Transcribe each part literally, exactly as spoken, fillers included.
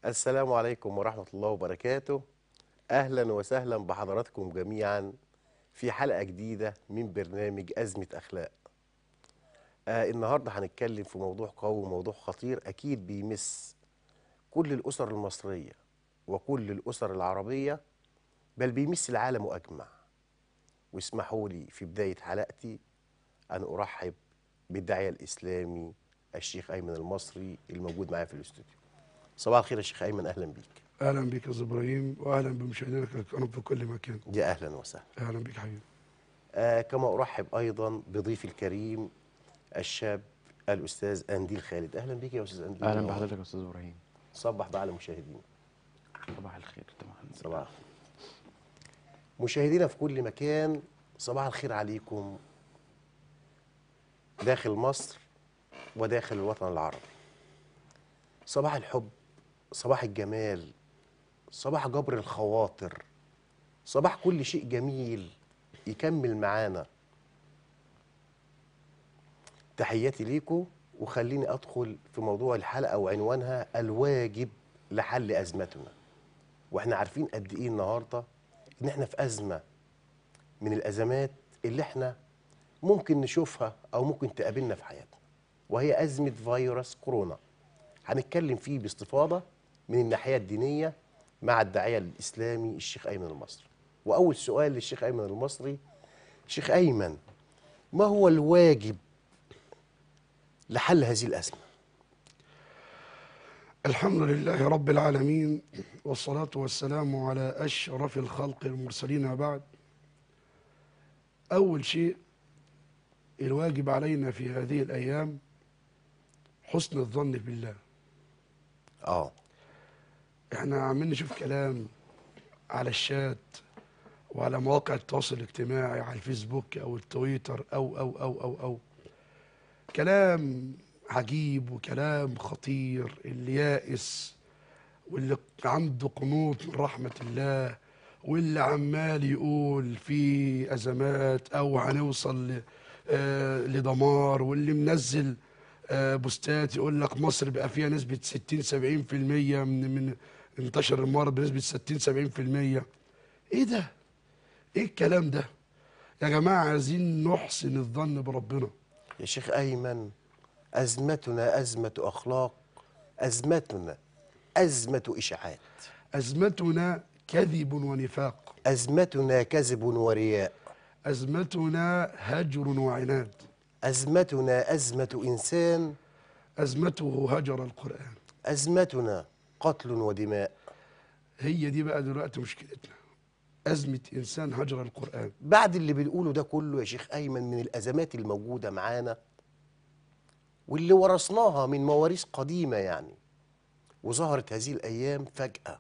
السلام عليكم ورحمة الله وبركاته. أهلا وسهلا بحضراتكم جميعا في حلقة جديدة من برنامج أزمة أخلاق. آه النهاردة هنتكلم في موضوع قوي وموضوع خطير أكيد بيمس كل الأسر المصرية وكل الأسر العربية، بل بيمس العالم أجمع. واسمحوا لي في بداية حلقتي أن أرحب بالداعية الإسلامي الشيخ أيمن المصري الموجود معايا في الاستوديو. صباح الخير يا شيخ أيمن، أهلا بيك. اهلا بك يا أستاذ ابراهيم، واهلا بمشاهدينا الكرام في كل مكان. يا أهلا وسهلا. اهلا بك حبيبي. آه كما أرحب أيضا بضيفي الكريم الشاب الأستاذ أنديل خالد. أهلا بك يا أستاذ أنديل، اهلا منور. بحضرتك يا استاذ ابراهيم. صبح بقى على المشاهدين. صباح الخير طبعا. صباح الخير. مشاهدينا في كل مكان، صباح الخير عليكم داخل مصر وداخل الوطن العربي. صباح الحب، صباح الجمال، صباح جبر الخواطر، صباح كل شيء جميل يكمل معانا. تحياتي ليكم، وخليني أدخل في موضوع الحلقة وعنوانها الواجب لحل أزمتنا. واحنا عارفين قد ايه النهارده ان احنا في ازمه من الازمات اللي احنا ممكن نشوفها او ممكن تقابلنا في حياتنا، وهي ازمه فيروس كورونا. هنتكلم فيه باستفاضه من الناحيه الدينيه مع الداعيه الاسلامي الشيخ ايمن المصري. واول سؤال للشيخ ايمن المصري: شيخ ايمن، ما هو الواجب لحل هذه الازمه؟ الحمد لله رب العالمين، والصلاة والسلام على أشرف الخلق المرسلين. بعد، أول شيء الواجب علينا في هذه الأيام حسن الظن بالله. اه احنا عمالين نشوف كلام على الشات وعلى مواقع التواصل الاجتماعي، على الفيسبوك أو التويتر أو أو أو أو أو كلام عجيب وكلام خطير. اللي يائس واللي عنده قنوط من رحمة الله، واللي عمال يقول في أزمات أو هنوصل ل- آه، لدمار، واللي منزل آه، بوستات يقول لك مصر بقى فيها نسبة ستين سبعين في المية من من انتشر المرض بنسبة ستين سبعين في المية. إيه ده؟ إيه الكلام ده؟ يا جماعة عايزين نحسن الظن بربنا. يا شيخ ايمن، ازمتنا ازمه اخلاق، ازمتنا ازمه اشاعات، أزمتنا كذب ونفاق، أزمتنا كذب ورياء، أزمتنا هجر وعناد، أزمتنا أزمة إنسان، أزمته هجر القرآن. أزمتنا قتل ودماء. هي دي بقى دلوقتي مشكلتنا، أزمة إنسان هجر القرآن. بعد اللي بنقوله ده كله يا شيخ أيمن من الأزمات الموجودة معانا واللي ورثناها من مواريث قديمة يعني، وظهرت هذه الأيام فجأة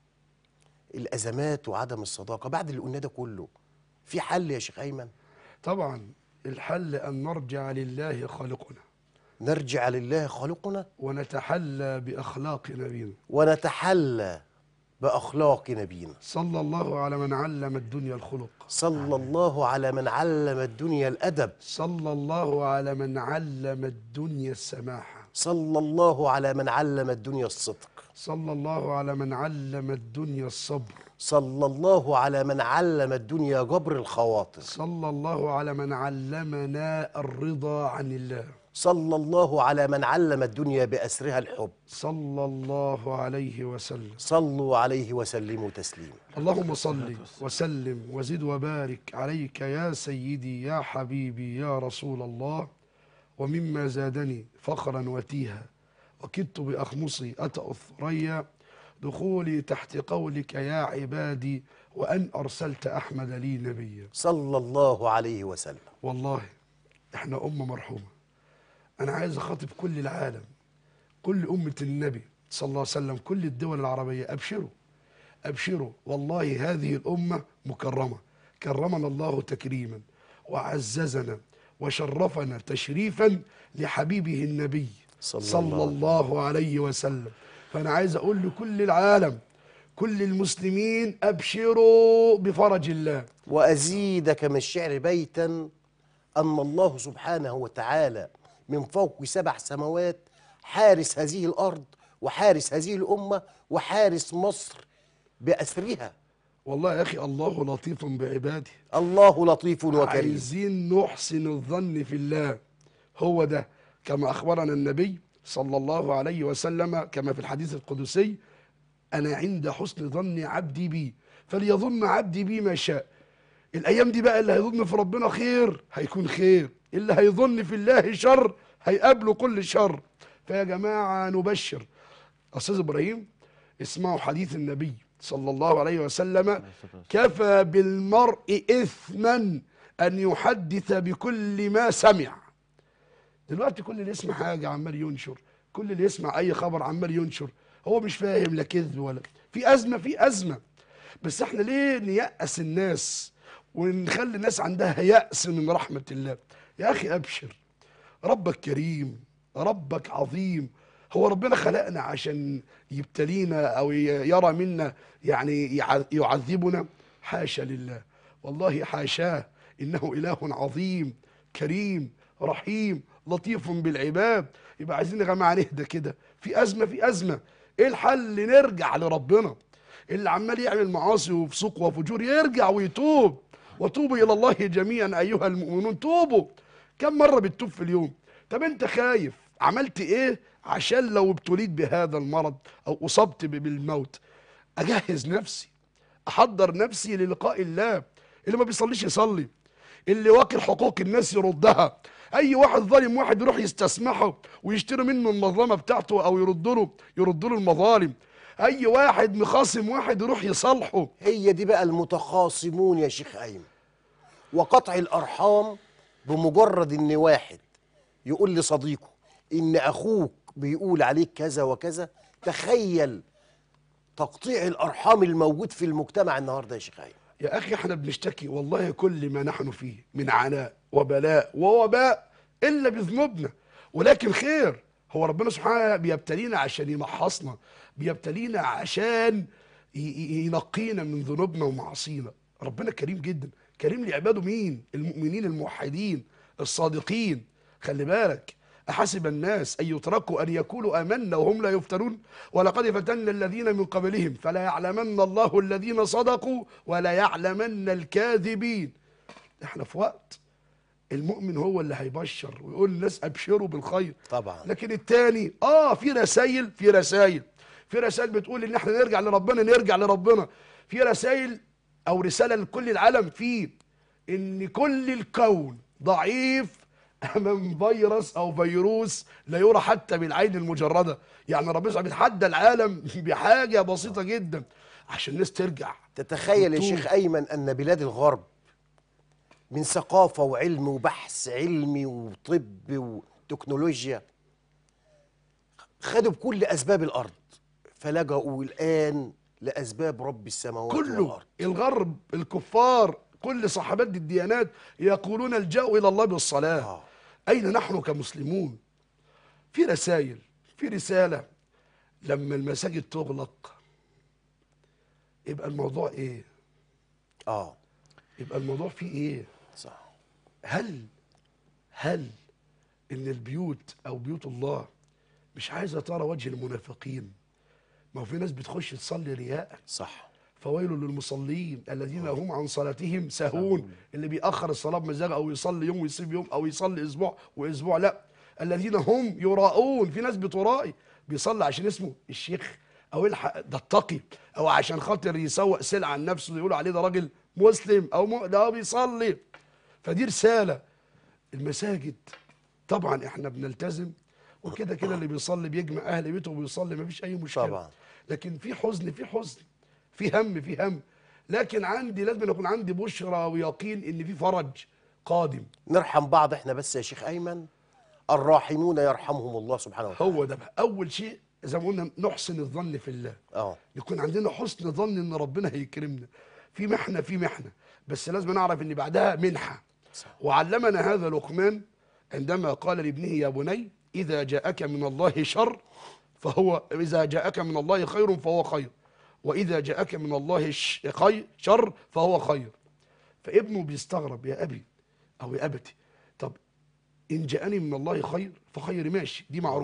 الأزمات وعدم الصداقة، بعد اللي قلناه ده كله في حل يا شيخ أيمن؟ طبعا الحل أن نرجع لله خالقنا نرجع لله خالقنا ونتحلى بأخلاق نبينا ونتحلى بأخلاق نبينا صلى الله على من علم الدنيا الخلق، صلى الله على من علم الدنيا الأدب، صلى الله على من علم الدنيا السماحة، صلى الله على من علم الدنيا الصدق، صلى الله على من علم الدنيا الصبر، صلى الله على من علم الدنيا جبر الخواطر، صلى الله على من علمنا الرضا عن الله، صلى الله على من علم الدنيا بأسرها الحب. صلى الله عليه وسلم. صلوا عليه وسلموا تسليما. اللهم صل وسلم وزد وبارك عليك يا سيدي يا حبيبي يا رسول الله. ومما زادني فخرا وتيها وكدت بأخمصي أتأ الثريا دخولي تحت قولك يا عبادي وأن أرسلت أحمد لي نبيا. صلى الله عليه وسلم. والله إحنا أمة مرحومة. أنا عايز أخاطب كل العالم، كل أمة النبي صلى الله عليه وسلم، كل الدول العربية، أبشروا أبشروا، والله هذه الأمة مكرمة، كرمنا الله تكريما وعززنا وشرفنا تشريفا لحبيبه النبي صلى صلى الله الله عليه وسلم. فأنا عايز أقول لكل العالم، كل المسلمين، أبشروا بفرج الله. وأزيدك من الشعر بيتا أن الله سبحانه وتعالى من فوق سبع سماوات حارس هذه الأرض وحارس هذه الأمة وحارس مصر بأسرها. والله يا أخي الله لطيف بعباده. الله لطيف وكريم. عايزين نحسن الظن في الله، هو ده كما أخبرنا النبي صلى الله عليه وسلم كما في الحديث القدسي: أنا عند حسن ظن عبدي بي فليظن عبدي بي ما شاء. الأيام دي بقى اللي هيظن في ربنا خير هيكون خير، اللي هيظن في الله شر هيقابله كل شر. فيا جماعة نبشر. أستاذ إبراهيم، اسمعوا حديث النبي صلى الله عليه وسلم: كفى بالمرء إثما أن يحدث بكل ما سمع. دلوقتي كل اللي يسمع حاجة عمال ينشر، كل اللي يسمع أي خبر عمال ينشر، هو مش فاهم لا كذب ولا في أزمة في أزمة. بس احنا ليه نيأس الناس ونخلي الناس عندها يأس من رحمة الله؟ يا أخي أبشر، ربك كريم، ربك عظيم. هو ربنا خلقنا عشان يبتلينا أو يرى منا يعني يعذبنا؟ حاشا لله، والله حاشاه، إنه إله عظيم كريم رحيم لطيف بالعباد. يبقى عايزين يا جماعة نهدى كده، في أزمة في أزمة، إيه الحل؟ نرجع لربنا. اللي عمال يعمل معاصي وفسوق وفجور يرجع ويتوب، وتوبوا إلى الله جميعا أيها المؤمنون. توبوا. كم مرة بتتوب في اليوم؟ طب أنت خايف عملت إيه عشان لو ابتليت بهذا المرض أو أصبت بالموت أجهز نفسي، أحضر نفسي للقاء الله. اللي ما بيصليش يصلي، اللي واكل حقوق الناس يردها. اي واحد ظالم واحد يروح يستسمحه ويشتري منه المظلمه بتاعته او يرد له يرد له المظالم. اي واحد مخاصم واحد يروح يصالحه. هي دي بقى المتخاصمون يا شيخ أيمن. وقطع الأرحام بمجرد إن واحد يقول لصديقه إن أخوك بيقول عليك كذا وكذا. تخيل تقطيع الأرحام الموجود في المجتمع النهارده يا شيخ أيمن. يا أخي احنا بنشتكي والله كل ما نحن فيه من عناء وبلاء ووباء إلا بذنوبنا، ولكن خير. هو ربنا سبحانه بيبتلينا عشان يمحصنا، بيبتلينا عشان ينقينا من ذنوبنا ومعاصينا. ربنا كريم جدا، كريم لعباده. مين؟ المؤمنين الموحدين الصادقين. خلي بالك، أحسب الناس أن يتركوا أن يقولوا آمنا وهم لا يفتنون ولقد فتنا الذين من قبلهم فلا يعلمن الله الذين صدقوا ولا يعلمن الكاذبين. احنا في وقت المؤمن هو اللي هيبشر ويقول للناس أبشروا بالخير طبعا. لكن التاني اه في رسائل في رسائل في رسائل بتقول ان احنا نرجع لربنا نرجع لربنا. في رسائل او رسالة لكل العالم في ان كل الكون ضعيف امام فيروس او فيروس لا يرى حتى بالعين المجرده. يعني ربنا بيتحدى العالم بحاجه بسيطه جدا عشان الناس ترجع. تتخيل يا شيخ ايمن ان بلاد الغرب من ثقافه وعلم وبحث علمي وطب وتكنولوجيا خدوا بكل اسباب الارض فلجأوا الان لاسباب رب السماوات كله والارض. الغرب الكفار كل صاحبات الديانات يقولون الجأوا الى الله بالصلاه. آه. أين نحن كمسلمون؟ في رسائل في رسالة لما المساجد تغلق يبقى الموضوع إيه؟ اه يبقى الموضوع فيه إيه؟ صح. هل هل إن البيوت أو بيوت الله مش عايزة ترى وجه المنافقين؟ ما هو في ناس بتخش تصلي رياء. صح. فويل للمصلين الذين هم عن صلاتهم ساهون. اللي بيأخر الصلاة بمزاجه أو يصلي يوم ويسيب يوم أو يصلي أسبوع وأسبوع لا. الذين هم يراؤون. في ناس بترائي بيصلي عشان اسمه الشيخ أو يلحق ده التقي أو عشان خاطر يسوق سلعة عن نفسه يقولوا عليه ده راجل مسلم أو م... ده بيصلي. فدي رسالة. المساجد طبعا احنا بنلتزم وكده كده اللي بيصلي بيجمع أهل بيته وبيصلي مفيش أي مشكلة طبعا. لكن في حزن في حزن في هم في هم. لكن عندي لازم يكون عندي بشرى ويقين ان في فرج قادم. نرحم بعض احنا بس يا شيخ ايمن. الراحمون يرحمهم الله سبحانه وتعالى. هو ده بقى اول شيء زي ما قلنا نحسن الظن في الله. اه يكون عندنا حسن ظن ان ربنا هيكرمنا في محنه في محنه بس لازم نعرف ان بعدها منحه. صح. وعلمنا هذا لقمان عندما قال لابنه يا بني اذا جاءك من الله شر فهو اذا جاءك من الله خير فهو خير وإذا جاءك من الله خير شر فهو خير. فابنه بيستغرب يا أبي أو يا أبتي طب إن جاءني من الله خير فخير ماشي دي معروف.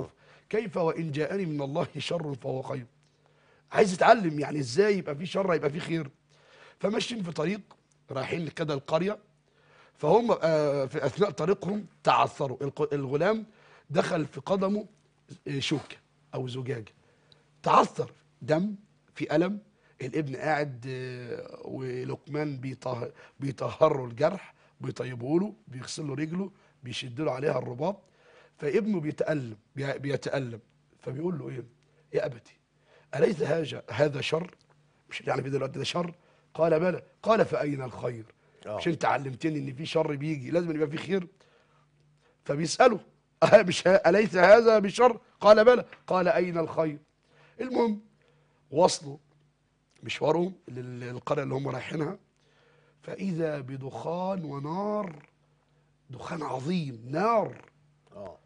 كيف وإن جاءني من الله شر فهو خير. عايز يتعلم يعني ازاي يبقى في شر يبقى في خير. فماشيين في طريق رايحين كده القرية، فهم آه، في أثناء طريقهم تعثروا. الق- الغلام دخل في قدمه آه، شوكة أو زجاجة، تعثر، دم، في ألم. الابن قاعد آه، ولقمان بيطه- بيطهر له الجرح، بيطيبه له، بيغسل له رجله، بيشد له عليها الرباط. فابنه بيتألم بي- بيتألم، فبيقول له ايه يا أبتي أليس هذا هذا شر؟ مش يعني في دلوقتي ده شر؟ قال بلى. قال فأين الخير؟ مش اه انت علمتني ان في شر بيجي لازم يبقى في خير؟ فبيسأله أه مش ه- أليس هذا بشر؟ قال بلى. قال أين الخير؟ المهم وصلوا مشوارهم لل- للقرية اللي هم رايحينها، فإذا بدخان ونار، دخان عظيم، نار. اه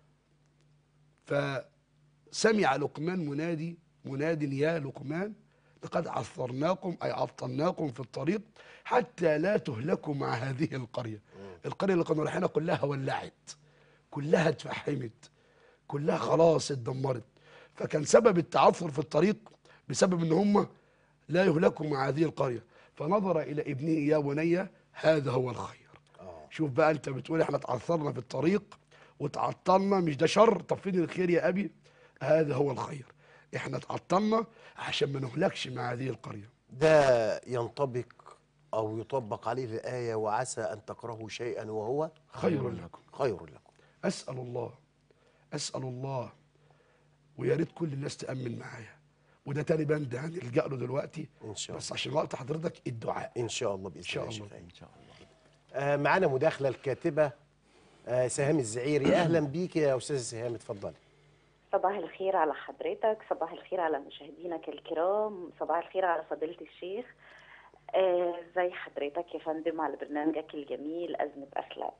فسمع لقمان منادي مناد يا لقمان لقد عثرناكم أي عطلناكم في الطريق حتى لا تهلكوا مع هذه القرية. القرية اللي كانوا رايحينها كلها ولعت، كلها اتفحمت، كلها خلاص اتدمرت. فكان سبب التعثر في الطريق بسبب ان هم لا يهلكوا مع هذه القرية. فنظر الى ابنه يا بني هذا هو الخير. اه شوف بقى، انت بتقول احنا اتعثرنا في الطريق وتعطلنا، مش ده شر؟ طب فين الخير يا ابي؟ هذا هو الخير، احنا اتعطلنا عشان ما نهلكش مع هذه القرية. ده ينطبق او يطبق عليه الايه وعسى ان تكرهوا شيئا وهو خير لكم. خير لكم. اسال الله اسال الله ويا ريت كل الناس تامن معايا، وده تاني بند هنلجا له دلوقتي، ان شاء بس الله عشان وقت حضرتك الدعاء. ان شاء الله باذن إن شاء الله يا الله. شيخ أيمن. ان شاء الله. آه معانا مداخله الكاتبه آه سهام الزعيري. اهلا بيك يا استاذه سهام، اتفضلي. صباح الخير على حضرتك، صباح الخير على مشاهدينك الكرام، صباح الخير على فضيلة الشيخ. آه، زي حضرتك يا فندم على برنامجك الجميل أزمة أخلاق.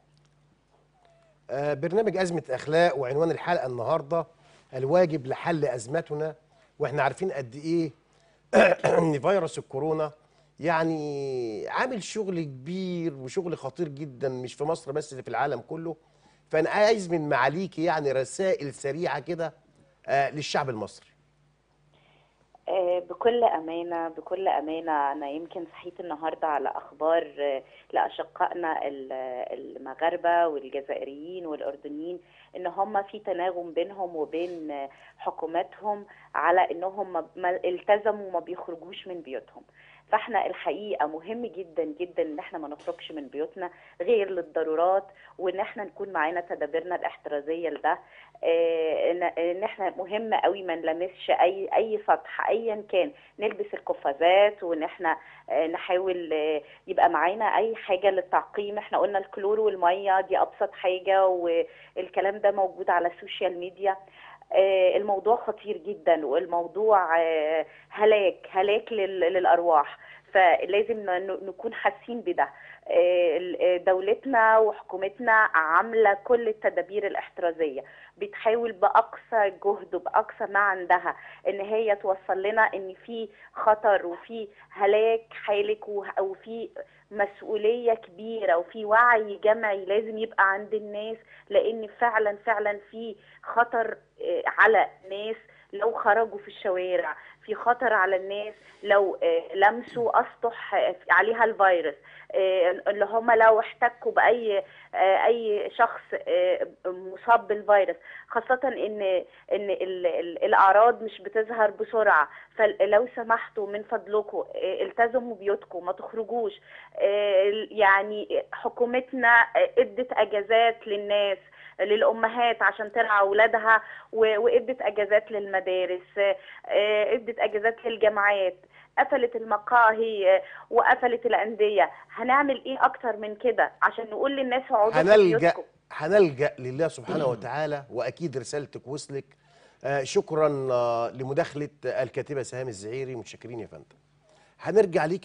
آه برنامج ازمه اخلاق، وعنوان الحلقه النهارده الواجب لحل ازمتنا. واحنا عارفين قد ايه ان فيروس الكورونا يعني عامل شغل كبير وشغل خطير جدا، مش في مصر بس، اللي في العالم كله. فانا عايز من معاليكي يعني رسائل سريعه كده آه للشعب المصري. آه، بكل أمانة بكل أمانة أنا يمكن صحيت النهاردة على أخبار آه، لأشقائنا ال- المغاربة والجزائريين والأردنيين إن هم في تناغم بينهم وبين آه، حكوماتهم على إنهم ما- ما التزموا وما بيخرجوش من بيوتهم. فاحنا الحقيقة مهم جدا جدا ان احنا ما نخرجش من بيوتنا غير للضرورات، وان احنا نكون معانا تدابيرنا الاحترازية لده. آه، ان إن احنا مهم قوي ما نلمسش اي اي سطح ايا كان، نلبس القفازات، وان احنا آه، نحاول آه، يبقى معانا اي حاجة للتعقيم. احنا قلنا الكلور والمية دي ابسط حاجة، والكلام ده موجود على السوشيال ميديا. آه، الموضوع خطير جدا، والموضوع آه، هلاك هلاك لل- للأرواح. فلازم ن- نكون حاسين بده. آه، دولتنا وحكومتنا عاملة كل التدابير الاحترازية، بتحاول بأقصى جهد وبأقصى ما عندها ان هي توصل لنا ان في خطر وفي هلاك حالك وه- وفي مسؤولية كبيرة وفي وعي جمعي لازم يبقى عند الناس، لان فعلا فعلا في خطر آه، على ناس لو خرجوا في الشوارع، في خطر على الناس لو آه، لمسوا اسطح آه، عليها الفيروس، آه، اللي هم لو احتكوا باي آه، اي شخص آه، مصاب بالفيروس، خاصة ان ان ال- ال- الاعراض مش بتظهر بسرعة. فلو سمحتوا من فضلكم آه، التزموا بيوتكم، ما تخرجوش. آه، يعني حكومتنا آه، ادت اجازات للناس، للامهات عشان ترعى اولادها، و- وادت اجازات للمدارس، آه، ادت اجازات للجامعات، قفلت المقاهي آه، وقفلت الانديه. هنعمل ايه اكتر من كده عشان نقول للناس اقعدوا في هنلجأ بيوتكم؟ هنلجأ لله سبحانه وتعالى، واكيد رسالتك وصلك. آه شكرا آه لمداخله الكاتبه سهام الزعيري، متشكرين يا فندم. هنرجع ليك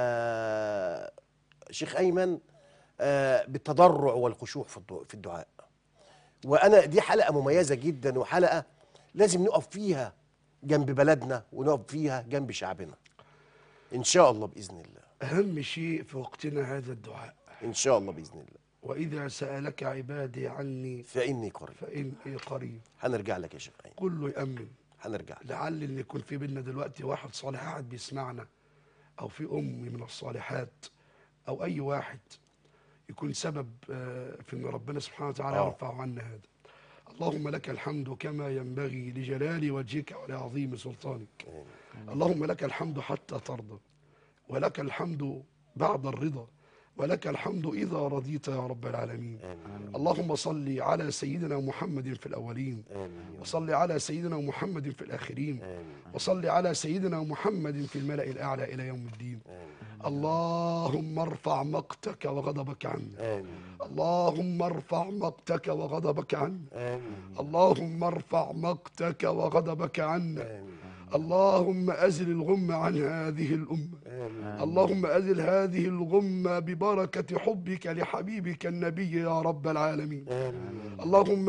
يا شيخ ايمن آه بالتضرع والخشوع في الدعاء في الدعاء. وانا دي حلقه مميزه جدا، وحلقه لازم نقف فيها جنب بلدنا ونقف فيها جنب شعبنا ان شاء الله باذن الله. اهم شيء في وقتنا هذا الدعاء، ان شاء الله باذن الله. وإذا سألك عبادي عني فإني قريب. فإني قريب. هنرجع لك يا شيخ أيمن، كله يأمن. هنرجع لك. لعل إن يكون في بينا دلوقتي واحد صالح قاعد بيسمعنا، أو في أم من الصالحات، أو أي واحد يكون سبب آه، في إن ربنا سبحانه وتعالى آه. يرفع عنا هذا. اللهم لك الحمد كما ينبغي لجلال وجهك ولعظيم سلطانك. اللهم لك الحمد حتى ترضى، ولك الحمد بعد الرضا، ولك الحمد إذا رضيت يا رب العالمين. آمين. اللهم صل على سيدنا محمد في الأولين، آمين. وصل على سيدنا محمد في الآخرين، آمين. وصل على سيدنا محمد في الملأ الأعلى إلى يوم الدين. اللهم ارفع مقتك وغضبك عنا. آمين. اللهم ارفع مقتك وغضبك عنا. آمين. اللهم ارفع مقتك وغضبك عنا. آمين. اللهم أزل الغم عن هذه الأمة. آمين. اللهم أزل هذه الغمة ببركة حبك لحبيبك النبي يا رب العالمين. آمين. اللهم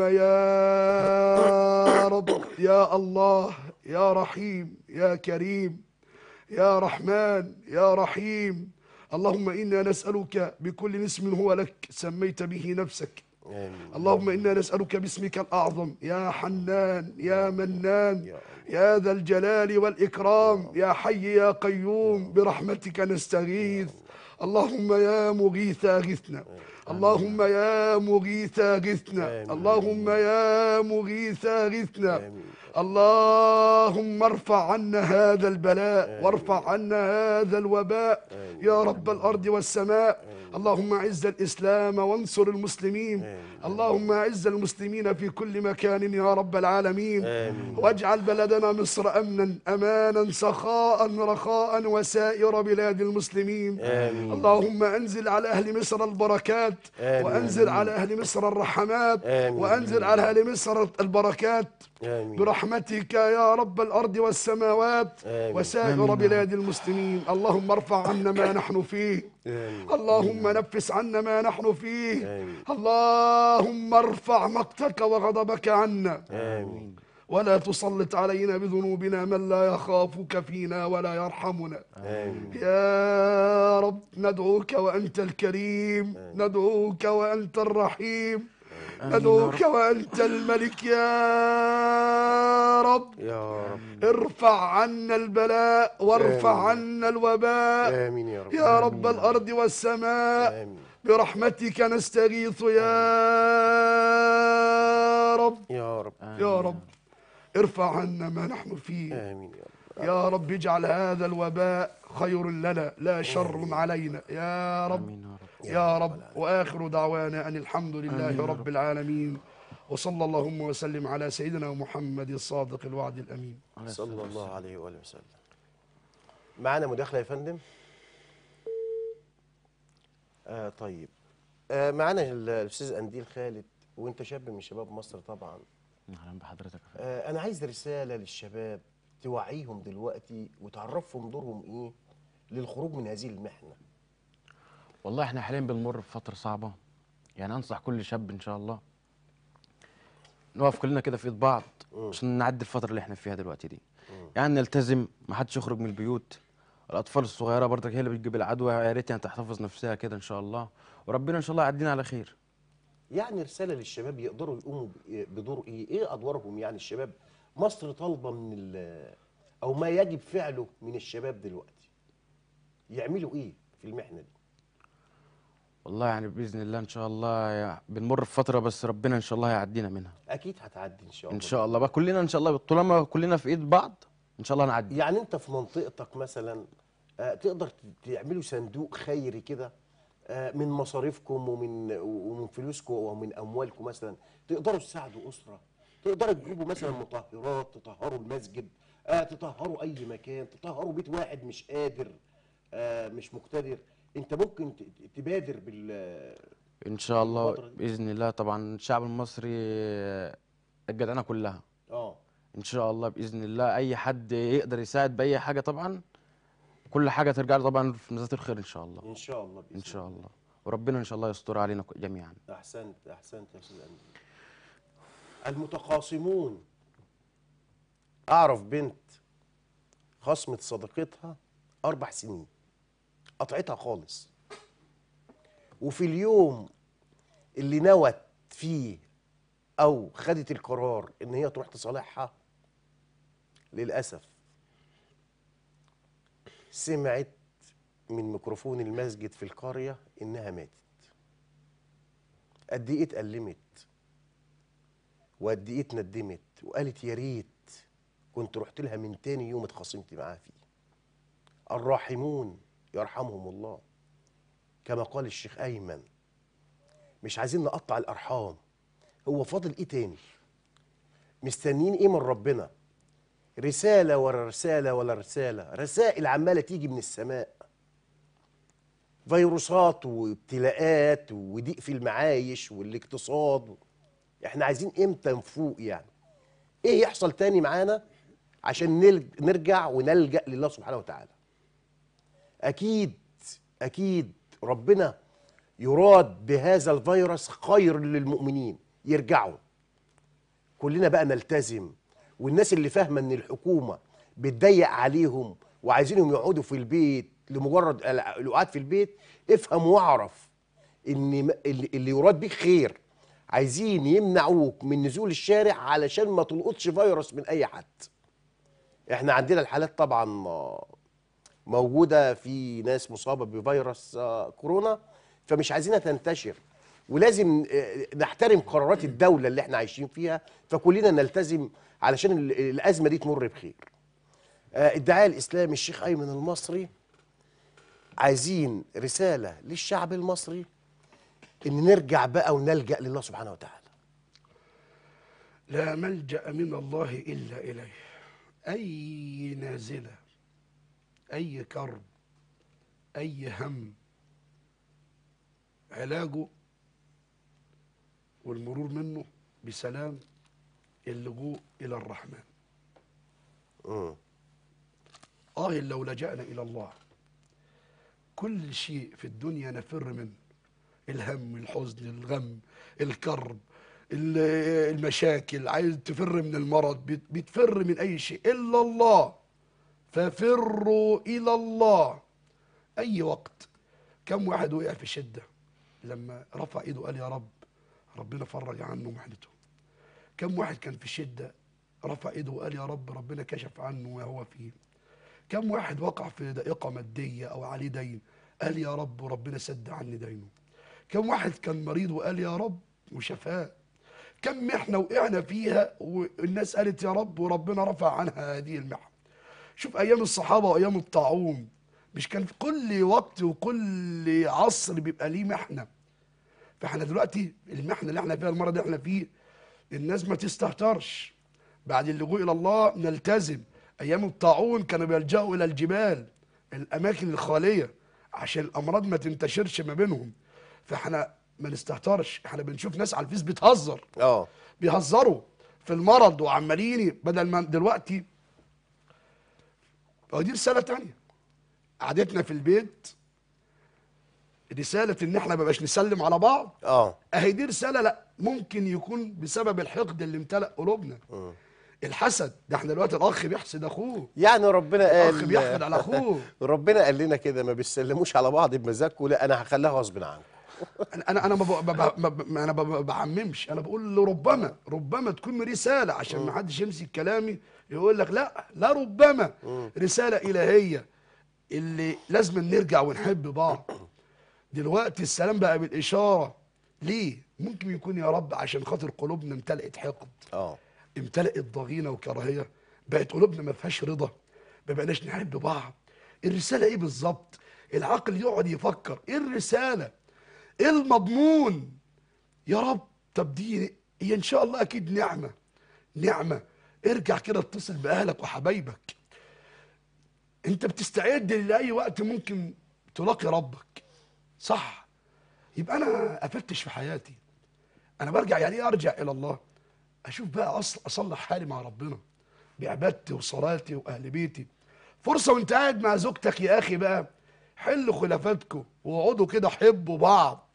يا رب يا الله يا رحيم يا كريم يا رحمن يا رحيم، اللهم إنا نسألك بكل اسم هو لك سميت به نفسك. آمين. اللهم إنا نسألك باسمك الأعظم يا حنان يا منان يا يا ذا الجلال والإكرام يا حي يا قيوم برحمتك نستغيث. اللهم يا مغيث أغثنا. اللهم يا مغيث أغثنا. اللهم يا مغيث أغثنا. آمين. اللهم ارفع عنا هذا البلاء وارفع عنا هذا الوباء يا رب الأرض والسماء. اللهم اعز الإسلام وانصر المسلمين. اللهم اعز المسلمين في كل مكان يا رب العالمين. واجعل بلدنا مصر أمنا أمانا سخاء رخاء وسائر بلاد المسلمين. اللهم أنزل على أهل مصر البركات، وأنزل على أهل مصر الرحمات، وأنزل على أهل مصر البركات برحمتك يا رب الأرض والسماوات وسائر بلاد المسلمين. اللهم ارفع عنا ما نحن فيه. اللهم نفس عنا ما نحن فيه. اللهم ارفع مقتك وغضبك عنا. آمين. ولا تسلط علينا بذنوبنا من لا يخافك فينا ولا يرحمنا. آمين. يا رب ندعوك وأنت الكريم، ندعوك وأنت الرحيم، ندعوك وأنت الملك يا رب. يا رب ارفع عنا البلاء وارفع آمين. عنا الوباء آمين يا رب. يا رب الأرض والسماء. آمين. برحمتك نستغيث يا رب. يا رب. يا رب ارفع عنا ما نحن فيه. آمين يا رب. يا رب اجعل هذا الوباء خير لنا لا شر علينا يا رب. آمين يا رب. يا رب. وآخر دعوانا أن الحمد لله رب العالمين، وصلى اللهم وسلم على سيدنا محمد الصادق الوعد الأمين. صلى الله عليه وآله وسلم. معانا مداخلة يا فندم. آه طيب، آه معانا الأستاذ أنديل خالد، وأنت شاب من شباب مصر طبعا. اهلا بحضرتك يا فندم. آه أنا عايز رسالة للشباب توعيهم دلوقتي وتعرفهم دورهم إيه للخروج من هذه المحنة. والله احنا حاليا بنمر بفتره صعبه، يعني انصح كل شاب ان شاء الله نقف كلنا كده في ايد بعض عشان نعدي الفتره اللي احنا فيها دلوقتي دي. يعني نلتزم، ما حدش يخرج من البيوت. الاطفال الصغيره برضك هي اللي بتجيب العدوى، يا ريت يعني تحتفظ نفسها كده ان شاء الله، وربنا ان شاء الله يعدينا على خير. يعني رسالة للشباب يقدروا يقوموا بدور إيه؟ إيه أدوارهم يعني الشباب؟ مصر طالبة من أو ما يجب فعله من الشباب دلوقتي. يعملوا إيه في المحنة دي؟ والله يعني باذن الله ان شاء الله يا بنمر بفتره، بس ربنا ان شاء الله هيعدينا منها أكيد هتعدي إن شاء الله. ان شاء الله بقى كلنا ان شاء الله، طالما كلنا في ايد بعض ان شاء الله نعدي. يعني أنت في منطقتك مثلا آه تقدر تعملوا صندوق خيري كده آه من مصاريفكم ومن ومن فلوسكم ومن أموالكم مثلا، تقدروا تساعدوا أسرة، تقدروا تجيبوا مثلا مطهرات تطهروا المسجد، آه تطهروا أي مكان، تطهروا بيت واحد مش قادر آه مش مقتدر. انت ممكن تبادر بال ان شاء الله باذن الله. طبعا الشعب المصري الجدعنه كلها اه ان شاء الله باذن الله. اي حد يقدر يساعد باي حاجه طبعا كل حاجه ترجع له طبعا في ميزات الخير ان شاء الله. ان شاء الله بإذن ان شاء الله، وربنا ان شاء الله يستر علينا جميعا. احسنت احسنت يا استاذ أنديل. المتخاصمون. اعرف بنت خصمت صديقتها اربع سنين، قطعتها خالص، وفي اليوم اللي نوت فيه او خدت القرار ان هي تروح تصالحها للاسف سمعت من ميكروفون المسجد في القريه انها ماتت. قد ايه اتألمت وقد ايه اتندمت وقالت يا ريت كنت رحت لها من تاني يوم اتخاصمت معاها فيه. الراحمون يرحمهم الله، كما قال الشيخ ايمن. مش عايزين نقطع الارحام، هو فاضل ايه تاني؟ مستنيين ايه من ربنا؟ رساله ورا رساله ولا رساله، رسائل عماله تيجي من السماء، فيروسات وابتلاءات وضيق في المعايش والاقتصاد. احنا عايزين امتى نفوق؟ يعني ايه يحصل تاني معانا عشان نلج- نرجع ونلجأ لله سبحانه وتعالى؟ اكيد اكيد ربنا يراد بهذا الفيروس خير للمؤمنين يرجعوا. كلنا بقى نلتزم، والناس اللي فاهمه ان الحكومه بتضيق عليهم وعايزينهم يقعدوا في البيت لمجرد الع- القعاد في البيت، افهم واعرف ان م- اللي اللي يراد بيك خير. عايزين يمنعوك من نزول الشارع علشان ما تلقطش فيروس من اي حد. احنا عندنا الحالات طبعا آه، موجوده، في ناس مصابه بفيروس آه، كورونا، فمش عايزينها تنتشر. ولازم آه، نحترم قرارات الدوله اللي احنا عايشين فيها، فكلنا نلتزم علشان ال- الازمه دي تمر بخير. آه، الداعيه الاسلامي الشيخ ايمن المصري عايزين رساله للشعب المصري ان نرجع بقى ونلجأ لله سبحانه وتعالى. لا ملجأ من الله إلا إليه. أي نازلة، أي كرب، أي هم، علاجه والمرور منه بسلام اللجوء إلى الرحمن. مم. آه لو لجأنا إلى الله كل شيء في الدنيا نفر منه، الهم، الحزن، الغم، الكرب، ال- المشاكل، عايز تفر من المرض، بت- بتفر من أي شيء إلا الله. ففروا إلى الله أي وقت. كم واحد وقع في شدة لما رفع إيده قال يا رب، ربنا فرج عنه محنته. كم واحد كان في شدة رفع إيده وقال يا رب، ربنا كشف عنه وهو فيه. كم واحد وقع في ضائقة مادية أو عليه دين قال يا رب وربنا سد عني دينه. كم واحد كان مريض وقال يا رب وشفاه. كم محنة وقعنا فيها والناس قالت يا رب وربنا رفع عنها هذه المحنة. شوف أيام الصحابة وأيام الطاعون، مش كان في كل وقت وكل عصر بيبقى ليه محنة؟ فاحنا دلوقتي المحنة اللي احنا فيها، المرض اللي احنا فيه، الناس ما تستهترش. بعد اللجوء إلى الله نلتزم. أيام الطاعون كانوا بيلجأوا إلى الجبال، الأماكن الخالية، عشان الأمراض ما تنتشرش ما بينهم. فاحنا ما نستهترش. احنا بنشوف ناس على الفيس بتهزر، اه بيهزروا في المرض وعمالين بدل ما دلوقتي. ودي رسالة تانية، قعدتنا في البيت رسالة ان احنا ما بقاش نسلم على بعض. اه اهي دي رسالة. لا ممكن يكون بسبب الحقد اللي امتلأ قلوبنا، الحسد. ده احنا دلوقتي الاخ بيحسد اخوه، يعني ربنا الاخ قال بيحقد على اخوه. ربنا قال لنا كده ما بيسلموش على بعض بمزاجكم، لا انا هخليها غصب عنكم. انا انا انا ما ب- ب- ب- ب- انا ما بعممش، انا بقول ربما ربما تكون رساله عشان ما حدش يمسك كلامي يقول لك لا لا، ربما رساله الهيه اللي لازم نرجع ونحب بعض. دلوقتي السلام بقى بالاشاره. ليه؟ ممكن يكون يا رب عشان خاطر قلوبنا امتلأت حقد، اه امتلأت ضغينه وكراهيه، بقت قلوبنا ما فيهاش رضا، ما بقناش نحب بعض. الرساله ايه بالظبط؟ العقل يقعد يفكر ايه الرساله، ايه المضمون. يا رب طب دي هي ان شاء الله اكيد نعمه، نعمه. ارجع كده اتصل باهلك وحبايبك. انت بتستعد لاي وقت ممكن تلاقي ربك، صح؟ يبقى انا افتش في حياتي. انا برجع، يعني ايه ارجع الى الله؟ اشوف بقى أصل اصلح حالي مع ربنا بعبادتي وصلاتي واهل بيتي. فرصه وانت قاعد مع زوجتك يا اخي بقى، حلوا خلافاتكم واقعدوا كده حبوا بعض.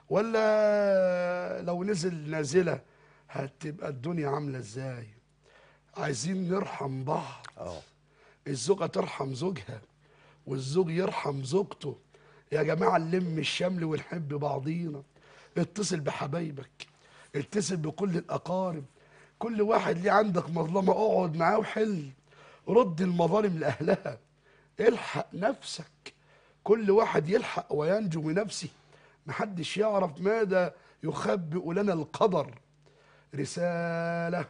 ولا لو نزل نازله هتبقى الدنيا عامله ازاي؟ عايزين نرحم بعض. اه الزوجه ترحم زوجها والزوج يرحم زوجته. يا جماعه نلم الشمل ونحب بعضينا. اتصل بحبايبك، اتصل بكل الاقارب، كل واحد ليه عندك مظلمه اقعد معاه وحل، رد المظالم لاهلها، الحق نفسك، كل واحد يلحق وينجو بنفسه، محدش يعرف ماذا يخبئ لنا القدر. رسالة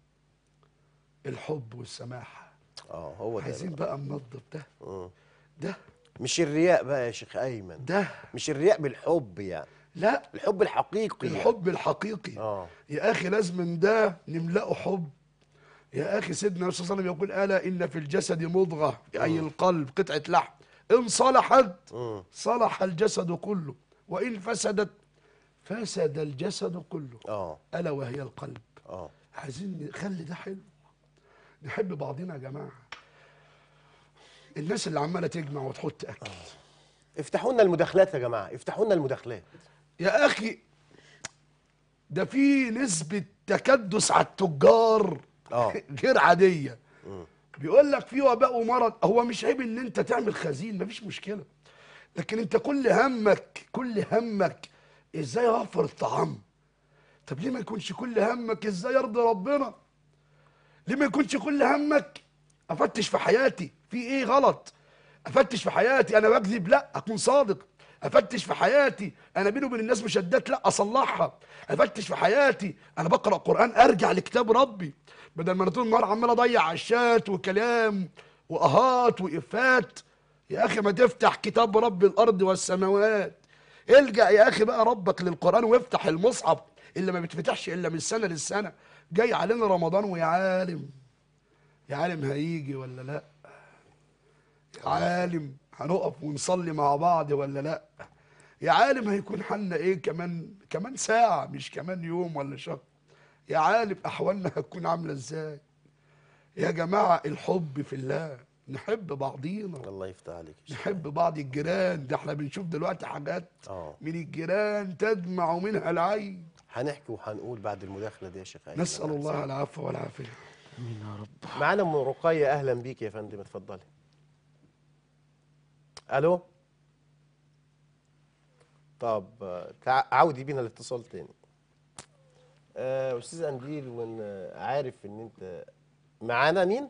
الحب والسماحة. اه هو ده عايزين بقى. بقى ننظف ده مم. ده مش الرياء بقى يا شيخ ايمن، ده مش الرياء بالحب يعني، لا، الحب الحقيقي يعني. الحب الحقيقي. اه يا أخي لازم من ده نملأه حب. يا أخي سيدنا النبي صلى الله عليه وسلم يقول ألا إن في الجسد مضغة، أي القلب قطعة لحم، إن صلحت مم. صلح الجسد كله، وإن فسدت فسد الجسد كله، اه ألا وهي القلب. اه عايزين نخلي ده حلو، نحب بعضنا يا جماعة. الناس اللي عمالة تجمع وتحط أكل، افتحوا لنا المداخلات يا جماعه، افتحوا لنا المداخلات. يا أخي ده في نسبة تكدس على التجار اه غير عادية. بيقول لك في وباء ومرض، هو مش عيب ان انت تعمل خزين، مفيش مشكلة، لكن انت كل همك كل همك ازاي اوفر الطعام. طب ليه ما يكونش كل همك ازاي يرضي ربنا؟ ليه ما يكونش كل همك افتش في حياتي في ايه غلط؟ افتش في حياتي انا بكذب، لا اكون صادق. افتش في حياتي انا بيني وبين الناس مشادات، لا اصلحها. افتش في حياتي انا بقرا قران، ارجع لكتاب ربي، بدل ما انا طول النهار عمال اضيع عشات وكلام واهات وافات. يا اخي ما تفتح كتاب رب الارض والسماوات، الجا يا اخي بقى ربك للقران وافتح المصحف اللي ما بيتفتحش الا من سنه للسنه. جاي علينا رمضان ويا عالم، يا عالم هيجي ولا لا؟ يا عالم هنقف ونصلي مع بعض ولا لا؟ يا عالم هيكون حالنا ايه كمان كمان ساعة، مش كمان يوم ولا شهر؟ يا عالم احوالنا هتكون عاملة ازاي؟ يا جماعة الحب في الله، نحب بعضينا، الله يفتح عليك يا شيخ. نحب بعض. الجيران ده احنا بنشوف دلوقتي حاجات اه من الجيران تدمع منها العين. هنحكي وهنقول بعد المداخله دي يا شيخ ايمن. نسأل الله العفو والعافية. امين يا رب. معانا ام رقيه، اهلا بيك يا فندم، اتفضلي. الو. طب آه، تع- عودي بينا الاتصال تاني. آه، استاذ قنديل، وان عارف ان انت معانا مين؟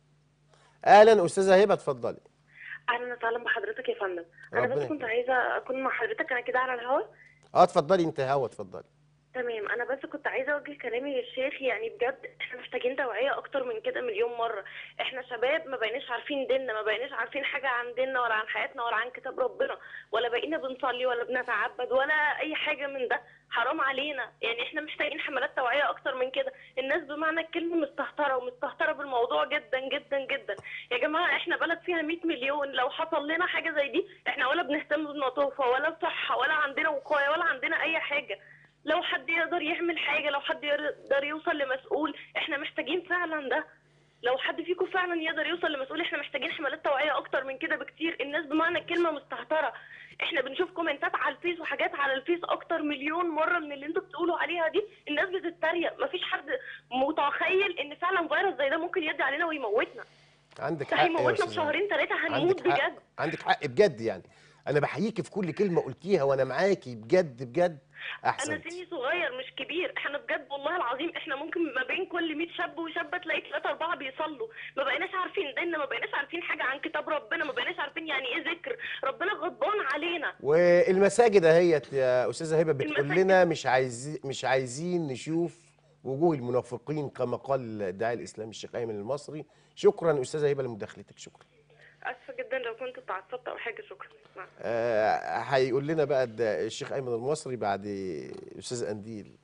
اهلا استاذه هبه، اتفضلي. اهلا وسهلا بحضرتك يا فندم. انا ربنا بس كنت يكرمك. عايزه اكون مع حضرتك، انا كده على الهوا. اه اتفضلي انت هوا، اتفضلي. تمام. انا بس كنت عايزه اوجه كلامي للشيخ، يعني بجد احنا محتاجين توعيه اكتر من كده مليون مره. احنا شباب ما بقيناش عارفين ديننا، ما بقيناش عارفين حاجه عن ديننا ولا عن حياتنا ولا عن كتاب ربنا، ولا بقينا بنصلي ولا بنتعبد ولا اي حاجه من ده. حرام علينا، يعني احنا محتاجين حملات توعيه اكتر من كده. الناس بمعنى الكلمه مستهتره ومستهتره بالموضوع جدا جدا جدا. يا جماعه احنا بلد فيها مية مليون، لو حصل لنا حاجه زي دي احنا ولا بنهتم بالنظافه ولا بصحه ولا عندنا وقايه ولا عندنا اي حاجه. لو حد يقدر يعمل حاجة، لو حد يقدر يوصل لمسؤول، احنا محتاجين فعلا ده. لو حد فيكم فعلا يقدر يوصل لمسؤول، احنا محتاجين حملات توعية اكتر من كده بكتير. الناس بمعنى الكلمة مستهترة. احنا بنشوف كومنتات على الفيس وحاجات على الفيس اكتر مليون مرة من اللي انتوا بتقولوا عليها دي. الناس بتتريق، مفيش حد متخيل ان فعلا فيروس زي ده ممكن يدي علينا ويموتنا. عندك ده حق يا هيموتنا استاذه في شهرين ثلاثة، هنموت عندك حق، بجد. عندك حق بجد يعني. انا بحييكي في كل كلمه قلتيها وانا معاكي بجد بجد. انا احسنتي. سني صغير مش كبير، احنا بجد والله العظيم احنا ممكن ما بين كل مية شاب وشابه تلاقي ثلاثة أربعة بيصلوا. ما بقيناش عارفين ديننا، ما بقيناش عارفين حاجه عن كتاب ربنا، ما بقيناش عارفين يعني ايه ذكر ربنا، غضبان علينا. والمساجد اهيت يا استاذه هبه بتقول المساجد. لنا مش عايزين مش عايزين نشوف وجوه المنافقين كما قال الداعي الاسلامي الشيخ ايمن المصري. شكرا استاذه هبه لمداخلتك، شكرا. اسفه جدا لو كنت اتعصبت او حاجه، شكرا. مع السلامة. آه، هيقول لنا بقى الد- الشيخ ايمن المصري بعد استاذ قنديل.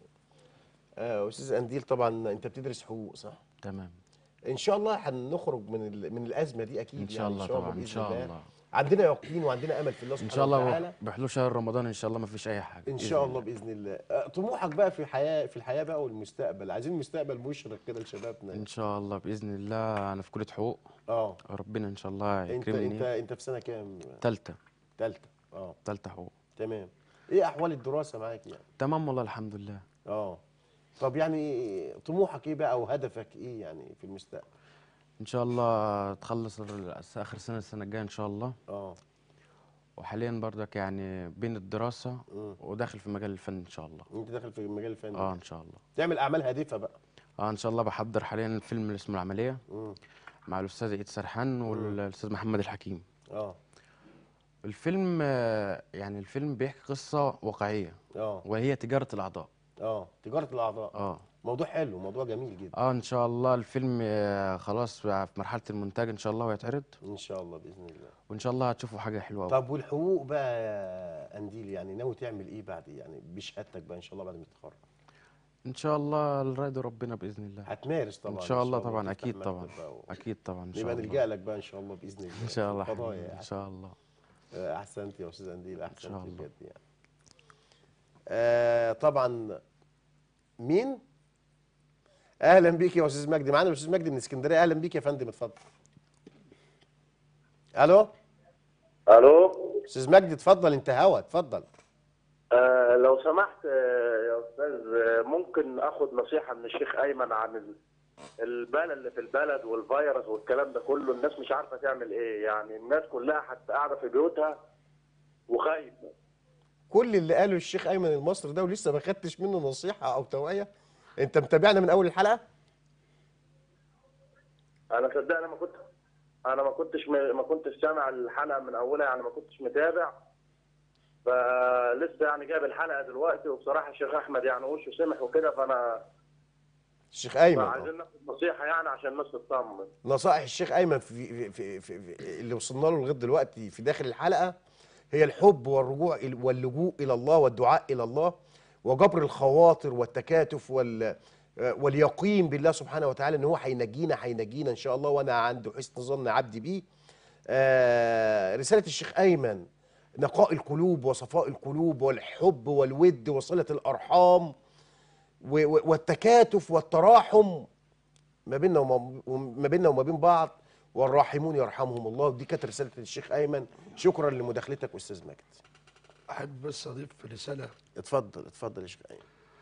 آه، استاذ قنديل طبعا انت بتدرس حقوق صح؟ تمام. ان شاء الله هنخرج من ال- من الازمه دي اكيد ان شاء يعني الله ان شاء الله طبعا، ان باذن شاء الله. الله. عندنا يقين وعندنا امل في الله ان سبحانه شاء الله وتعالى. بحلول شهر رمضان ان شاء الله ما فيش اي حاجه ان بإذن شاء الله الله. باذن الله. آه، طموحك بقى في الحياه في الحياه بقى والمستقبل، عايزين مستقبل مشرق كده لشبابنا. ان شاء الله باذن الله. انا في كليه حقوق، اه ربنا ان شاء الله انت انت يكرمني. انت في سنه كام؟ تالتة ثالثه. اه تالتة حقوق. تمام. ايه احوال الدراسه معاك يعني؟ تمام والله الحمد لله. اه طب يعني طموحك ايه بقى وهدفك ايه يعني في المستقبل؟ ان شاء الله تخلص ال- اخر سنه السنه الجايه ان شاء الله، اه وحاليا برضك يعني بين الدراسه مم. وداخل في مجال الفن ان شاء الله. انت داخل في المجال الفني اه ان شاء الله. تعمل اعمال هادفه بقى. اه ان شاء الله بحضر حاليا الفيلم اللي اسمه العمليه مم. مع الاستاذ عيد سرحان والاستاذ محمد الحكيم. اه الفيلم آه، يعني الفيلم بيحكي قصه واقعيه اه وهي تجاره الاعضاء. اه تجاره الاعضاء. اه موضوع حلو، موضوع جميل جدا. اه ان شاء الله الفيلم آه، خلاص بقى في مرحله المونتاج ان شاء الله ويتعرض، ان شاء الله باذن الله. وان شاء الله هتشوفوا حاجه حلوه قوي. طب والحقوق بقى يا قنديل، يعني ناوي تعمل ايه بعد، يعني بشهادتك بقى ان شاء الله بعد ما تتخرج؟ ان شاء الله الرضا ربنا باذن الله. هتمارس طبعا ان شاء الله وتفتح طبعا اكيد طبعا مكتب بقى و... اكيد طبعا ان شاء نبقى الله. نلجأ لك بقى ان شاء الله باذن الله ان شاء الله في القضايا حبيبي، يعني. ان شاء الله. آه، احسنت يا استاذ قنديل، احسنت شاء الله. بجد يعني. آه طبعا. مين؟ اهلا بيك يا استاذ مجدي، معانا الاستاذ مجدي من اسكندريه. اهلا بيك يا فندم، اتفضل. الو الو. استاذ مجدي اتفضل، انت هوا، اتفضل. آه لو سمحت آه يا استاذ، آه ممكن اخد نصيحه من الشيخ ايمن عن ال- البلد اللي في البلد والفيروس والكلام ده كله. الناس مش عارفه تعمل ايه، يعني الناس كلها حتى قاعده في بيوتها وخايفه. كل اللي قاله الشيخ ايمن المصري ده ولسه ما خدتش منه نصيحه او توعيه؟ انت متابعنا من اول الحلقه؟ انا صدقني ما كنت انا ما كنتش م- ما كنتش سامع الحلقه من اولها، يعني ما كنتش متابع. فلسه يعني جايب الحلقه دلوقتي، وبصراحه الشيخ احمد يعني وشه سمح وكده، فانا الشيخ ايمن آه. عايزين ناخد نصيحه يعني عشان الناس تطمن. نصائح الشيخ ايمن في, في, في, في اللي وصلنا له لغايه دلوقتي في داخل الحلقه هي الحب والرجوع واللجوء الى الله والدعاء الى الله وجبر الخواطر والتكاتف وال واليقين بالله سبحانه وتعالى ان هو هينجينا هينجينا ان شاء الله، وانا عند حسن ظن عبدي بيه. آه رساله الشيخ ايمن نقاء القلوب وصفاء القلوب والحب والود وصله الارحام والتكاتف والتراحم ما بيننا وما بيننا وما بين بعض، والراحمون يرحمهم الله. دي كانت رساله الشيخ ايمن. شكرا لمداخلتك استاذ مجد. احب بس اضيف رساله. اتفضل اتفضل يا شيخ ايمن.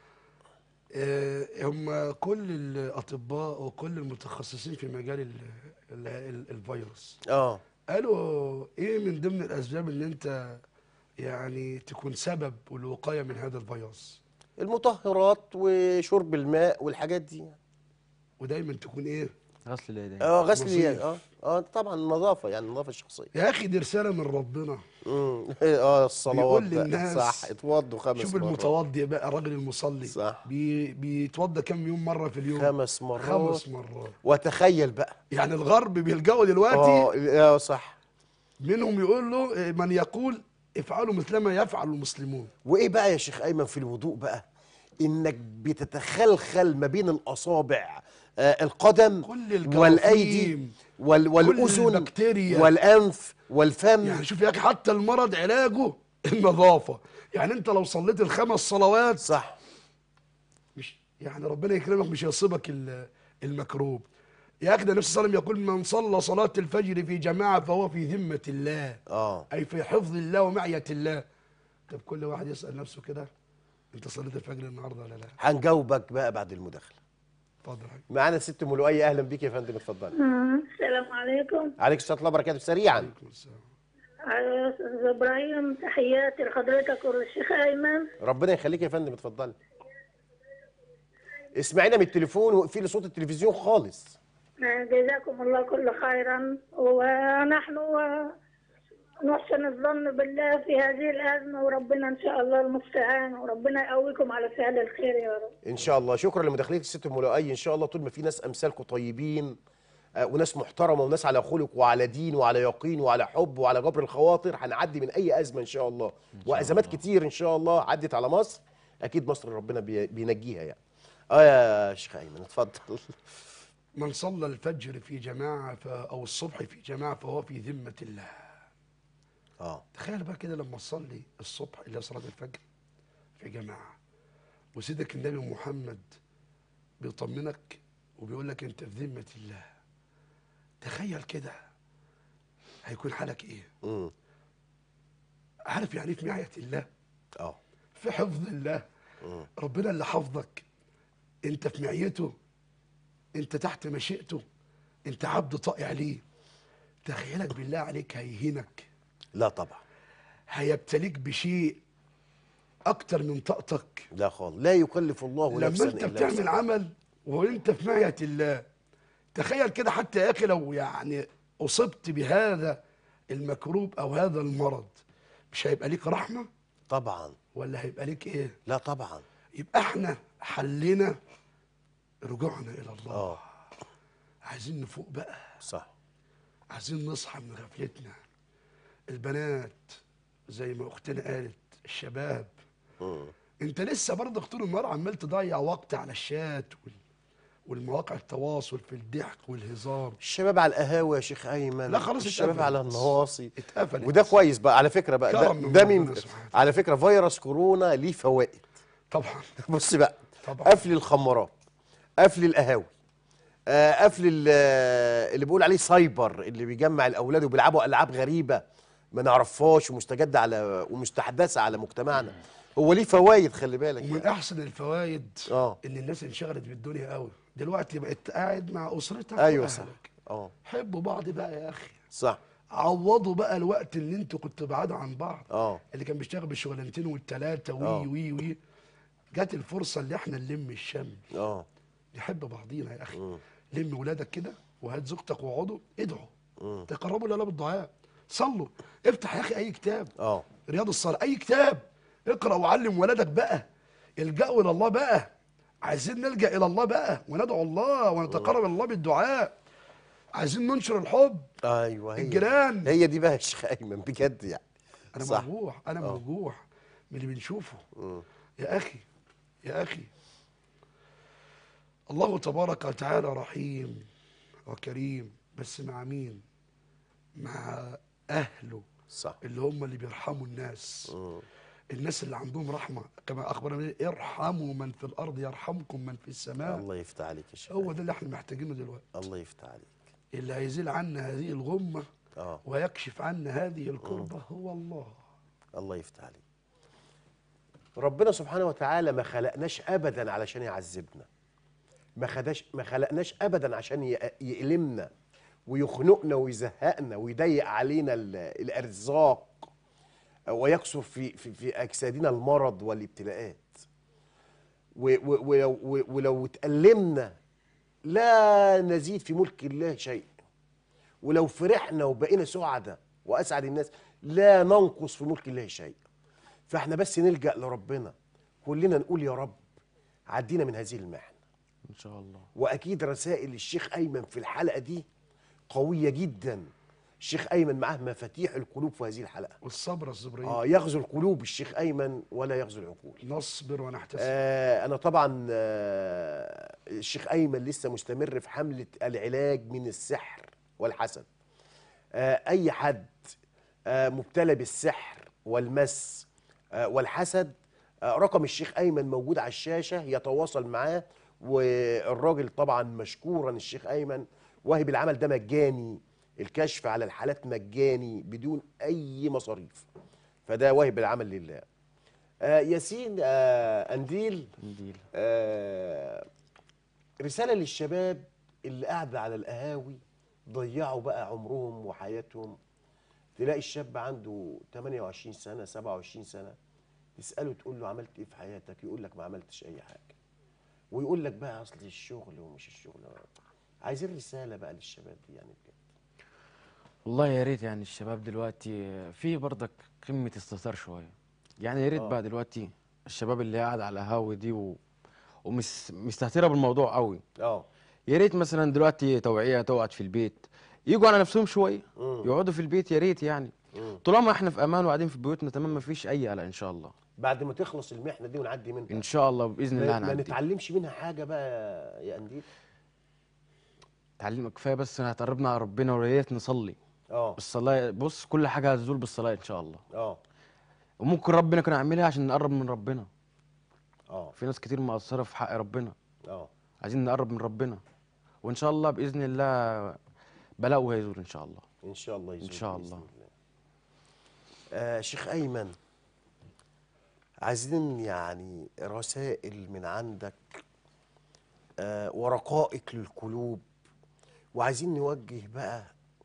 آه، هم كل الاطباء وكل المتخصصين في مجال ال ال ال الفيروس اه قالوا ايه من ضمن الاسباب ان انت يعني تكون سبب والوقايه من هذا الفيروس، المطهرات وشرب الماء والحاجات دي، ودايما تكون ايه؟ غسل اليدين. اه غسل نظيف. اليد. اه اه طبعا النظافه، يعني النظافه الشخصيه. يا اخي دي رساله من ربنا. امم اه الصلوات بيقول بقى. للناس صح، اتوضوا خمس شوف مرات. المتوضي بقى الراجل المصلي صح. بي بيتوضى كم يوم مره في اليوم؟ خمس مرات. خمس مرات. وتخيل بقى. يعني الغرب بيلجأوا اه دلوقتي اه صح. منهم يقول له من يقول افعلوا مثلما يفعل المسلمون. وايه بقى يا شيخ ايمن في الوضوء بقى؟ انك بتتخلخل ما بين الاصابع، آه القدم كل الجراثيم والايدي وال والاذن كل البكتيريا والانف والفم. يعني شوف يا اخي حتى المرض علاجه النظافه. يعني انت لو صليت الخمس صلوات صح. مش يعني ربنا يكرمك مش هيصيبك ال- المكروب. يا اخي ده النبي صلى الله عليه وسلم يقول من صلى صلاه الفجر في جماعه فهو في ذمه الله، اه اي في حفظ الله ومعيه الله. طب كل واحد يسال نفسه كده، انت صليت الفجر النهارده ولا لا؟ هنجاوبك بقى بعد المداخله. اتفضل يا حبيبي. معانا ست ملوقيه. اهلا بيك يا فندم، اتفضلي. السلام عليكم. عليك الصلاه والله وبركاته. سريعا. عليكم السلام. يا استاذ ابراهيم، تحياتي لحضرتك وللشيخ ايمن. ربنا يخليك يا فندم، اتفضلي. اسمعينا من التليفون واقفلي صوت التلفزيون خالص. جزاكم الله كل خيرا، ونحن نحسن الظن بالله في هذه الازمه، وربنا ان شاء الله المستعان، وربنا يقويكم على فعل الخير يا رب. ان شاء الله. شكرا لمداخلتك الست ملوقيه. ان شاء الله طول ما في ناس امثالكم طيبين آه، وناس محترمه وناس على خلق وعلى دين وعلى يقين وعلى حب وعلى جبر الخواطر، هنعدي من اي ازمه ان شاء الله. وازمات كتير ان شاء الله عدت على مصر، اكيد مصر ربنا بي- بينجيها يعني. اه يا شيخ ايمن اتفضل. من صلى الفجر في جماعه ف... او الصبح في جماعه فهو في ذمه الله. اه تخيل بقى كده لما تصلي الصبح اللي هي صلاه الفجر في جماعه، وسيدك النبي محمد بيطمنك وبيقول لك انت في ذمه الله. تخيل كده هيكون حالك ايه؟ امم عارف يعني ايه في معيه الله؟ اه في حفظ الله. مم. ربنا اللي حفظك، انت في معيته، انت تحت مشيئته، انت عبد طائع ليه. تخيلك بالله عليك هيهينك، لا طبعا. هيبتليك بشيء اكتر من طاقتك. لا خالص، لا يكلف الله لما نفسا انت الا بتعمل وسعها. عمل وانت في معية الله، تخيل كده حتى يا اخي لو يعني اصبت بهذا المكروب او هذا المرض، مش هيبقى ليك رحمة طبعا. ولا هيبقى ليك ايه؟ لا طبعا. يبقى احنا حلنا رجوعنا الى الله. اه عايزين نفوق بقى، صح. عايزين نصحى من غفلتنا. البنات زي ما اختنا قالت، الشباب، مم. انت لسه برضه طول النهار عمال تضيع وقت على الشات وال... والمواقع التواصل في الضحك والهزار. الشباب على القهاوي يا شيخ ايمن، لا خلاص الشباب اتقفلت. على النواصي. اتقفلت. وده كويس بقى على فكره بقى، ده, كرم من ده ربنا من سبحانه. على فكره فيروس كورونا ليه فوائد. طبعا بص بقى، طبعا. قفل الخمارات، قفل القهاوي، آه، قفل ال- آه، اللي بيقول عليه سايبر، اللي بيجمع الاولاد وبيلعبوا العاب غريبه ما نعرفهاش ومستجده على ومستحدثه على مجتمعنا. هو ليه فوائد خلي بالك ومن يعني. احسن الفوائد اه ان الناس انشغلت بالدنيا قوي دلوقتي، بقت قاعد مع اسرتك ايوه صح. واهلك. اه حبوا بعض بقى يا اخي، صح. عوضوا بقى الوقت اللي انتوا كنتوا بعاد عن بعض. اه اللي كان بيشتغل بالشغلانتين والتلاته آه. وي وي وي جت الفرصه اللي احنا نلم الشمل، اه نحب بعضينا يا اخي. مم. لم ولادك كده وهات زوجتك واقعدوا ادعوا، مم. تقربوا لله بالدعاء، صلوا، افتح يا اخي اي كتاب، اه رياض الصالح، اي كتاب، اقرا وعلم ولادك بقى. الجأوا الى الله بقى، عايزين نلجأ الى الله بقى وندعو الله ونتقرب الى الله بالدعاء. عايزين ننشر الحب. ايوه هي الجيران. هي دي بقى يا شيخ ايمن بجد يعني. انا صح. موجوع، انا آه. موجوع من اللي بنشوفه. مم. يا اخي يا اخي، الله تبارك وتعالى رحيم وكريم، بس مع مين؟ مع اهله صح. اللي هم اللي بيرحموا الناس. مم. الناس اللي عندهم رحمه، كما اخبرنا ارحموا من في الارض يرحمكم من في السماء. الله يفتح عليك يا شيخ هو أيمن. ده اللي احنا محتاجينه دلوقتي، الله يفتح عليك. اللي هيزيل عنا هذه الغمه اه ويكشف عنا هذه الكربه هو الله. الله يفتح عليك. ربنا سبحانه وتعالى ما خلقناش ابدا علشان يعذبنا، ما خداش ما خلقناش ابدا عشان ي- يألمنا ويخنقنا ويزهقنا ويضيق علينا ال- الارزاق ويكثر في في في اجسادنا المرض والابتلاءات. و- و- ولو و- ولو اتألمنا لا نزيد في ملك الله شيء، ولو فرحنا وبقينا سعداء واسعد الناس لا ننقص في ملك الله شيء. فاحنا بس نلجأ لربنا، كلنا نقول يا رب عدينا من هذه المحنه. ان شاء الله. واكيد رسائل الشيخ ايمن في الحلقه دي قويه جدا. الشيخ ايمن معاه مفاتيح القلوب في هذه الحلقه. والصبر الصبرين. اه يغزو القلوب الشيخ ايمن ولا يغزو العقول. نصبر ونحتسب. آه انا طبعا آه الشيخ ايمن لسه مستمر في حمله العلاج من السحر والحسد. آه اي حد آه مبتلى بالسحر والمس آه والحسد، آه رقم الشيخ ايمن موجود على الشاشه، يتواصل معاه. والراجل طبعا مشكورا الشيخ ايمن واهب العمل ده مجاني، الكشف على الحالات مجاني بدون اي مصاريف، فده واهب العمل لله. آه ياسين آه انديل، نديل. آه رساله للشباب اللي قاعده على القهاوي ضيعوا بقى عمرهم وحياتهم. تلاقي الشاب عنده ثمانية وعشرين سنه سبعة وعشرين سنه، تساله تقول له عملت ايه في حياتك، يقول لك ما عملتش اي حاجه، ويقول لك بقى اصل الشغل ومش الشغل. عايزين رساله بقى للشباب دي يعني بجد. والله يا ريت يعني الشباب دلوقتي في برضك قمة استهتار شوية، يعني يا ريت آه. بقى دلوقتي الشباب اللي قاعد على القهاوي دي و... ومس مستهترة بالموضوع قوي، اه يا ريت مثلا دلوقتي توعية تقعد في البيت، يجوا على نفسهم شوية، مم. يقعدوا في البيت يا ريت يعني. مم. طالما احنا في امان وقاعدين في بيوتنا تمام، ما فيش اي قلق ان شاء الله. بعد ما تخلص المحنه دي ونعدي منها ان شاء الله باذن الله ما, ما هنعدي. نتعلمش منها حاجه بقى يا انديل. تعليم كفايه بس هتقربنا على ربنا، ويا ريت نصلي. اه الصلاه بص كل حاجه هتزول بالصلاه ان شاء الله. اه وممكن ربنا كان يعملها عشان نقرب من ربنا. اه في ناس كتير مقصره في حق ربنا، اه عايزين نقرب من ربنا، وان شاء الله باذن الله بلاء هيزول ان شاء الله. ان شاء الله يزول إن شاء بإذن الله. الله. آه شيخ ايمن، عايزين يعني رسائل من عندك آه ورقائق للقلوب، وعايزين نوجه بقى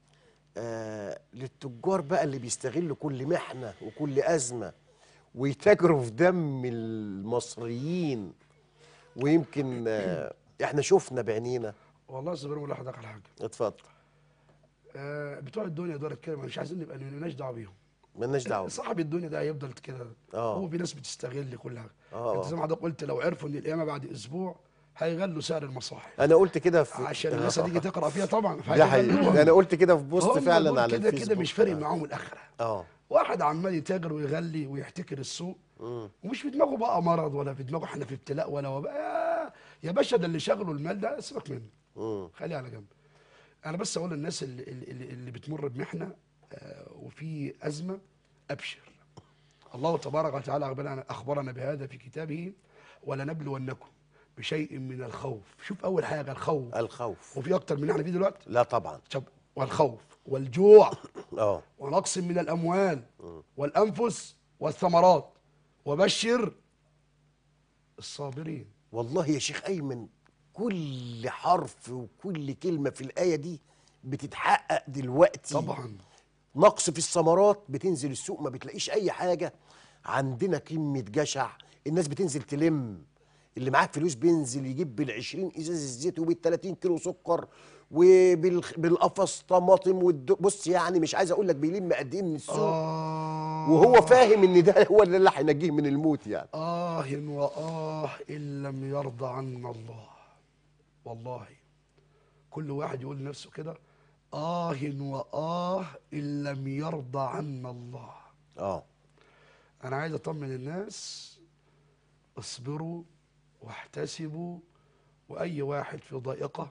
آه للتجار بقى اللي بيستغلوا كل محنه وكل ازمه ويتاجروا في دم المصريين، ويمكن آه احنا شفنا بعينينا. والله صبر ولا حضرتك على حاجه. اتفضل. آه بتوع الدنيا دول كده مش عايزين نبقى مالناش دعوه بيهم. مالناش دعوه. صاحب الدنيا ده هيفضل كده. آه. هو في ناس بتستغل كل حاجه. آه. انت زي ما حضرتك قلت لو عرفوا ان القيامه بعد اسبوع هيغلوا سعر المصاحف انا قلت كده في عشان الناس هتيجي تقرا فيها طبعا. ده حقيقي، انا قلت كده في بوست هم فعلا دول على كده الفيسبوك. كده مش فارق آه. معاهم الاخره. اه واحد عمال يتاجر ويغلي ويحتكر السوق ومش في دماغه بقى مرض ولا في دماغه احنا في ابتلاء ولا وباء. يا- يا باشا ده اللي شغله المال ده سيبك منه. مم. خليه على جنب. انا بس اقول للناس اللي, اللي, اللي بتمر بمحنه آه، وفي ازمه ابشر. الله تبارك وتعالى أخبرنا اخبرنا بهذا في كتابه ولنبلونكم بشيء من الخوف. شوف اول حاجه الخوف. الخوف. وفي اكتر من احنا فيه دلوقتي. لا طبعا. طب والخوف والجوع اه ونقص من الاموال والانفس والثمرات وبشر الصابرين. والله يا شيخ ايمن كل حرف وكل كلمه في الايه دي بتتحقق دلوقتي. طبعا. نقص في الثمرات، بتنزل السوق ما بتلاقيش اي حاجه. عندنا قمه جشع، الناس بتنزل تلم. اللي معاه فلوس بينزل يجيب بالعشرين ازاز الزيت وبالتلاتين كيلو سكر وبالقفص طماطم والد... بص يعني مش عايز اقول لك بيلم قد ايه من السوق. آه وهو فاهم ان ده هو اللي هينجيه من الموت يعني. آه وآه إن لم يرضى عنا الله. والله كل واحد يقول لنفسه كده آه وآه إن لم يرضى عنا الله. اه أنا عايز أطمن الناس اصبروا واحتسبوا، وأي واحد في ضائقة